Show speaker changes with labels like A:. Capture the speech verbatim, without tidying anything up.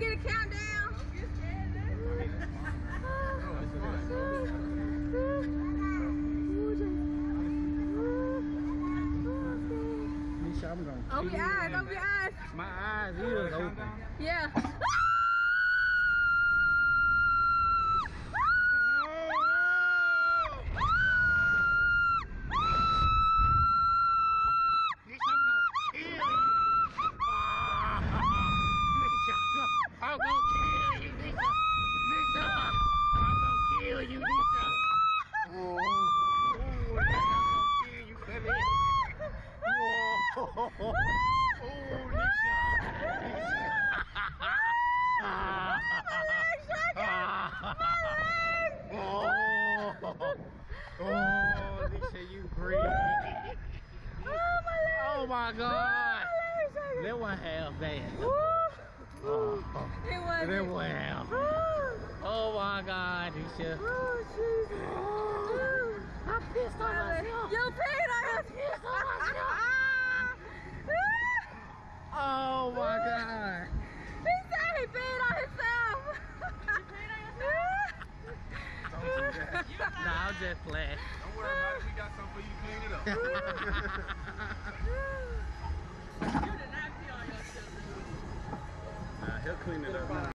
A: get a countdown?
B: I'm gonna
A: open your eyes, open your eyes.
B: My eyes is open.
A: Yeah.
B: I'm gonna kill you, Lisa. Lisa, I'm gonna kill you, Lisa. Oh, oh, I'm gonna kill you, baby. Oh, oh, Lisa. Lisa. Oh, oh, Lisa, you breathe. Oh my God. That one half bad. Oh,
A: It was.
B: that one half. Oh my God, Nisha.
A: Oh, Jesus. Oh,
B: I'm pissed on myself.
A: You peed on yourself.
B: Oh my God.
A: He said he peed on himself. You peed on yourself?
B: Don't do that. Nah, I'm just playing.
C: Don't worry about it. We got something for you to clean it up.
A: You did not pee on yourself.
C: Nah, he'll clean it up now.